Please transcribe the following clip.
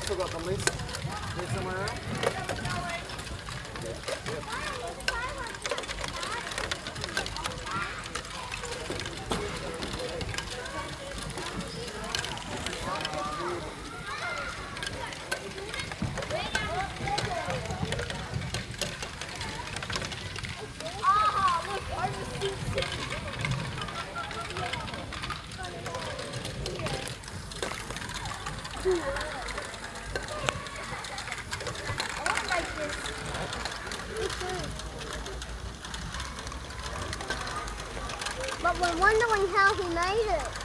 also got the list. There's somewhere around. But we're wondering how he made it.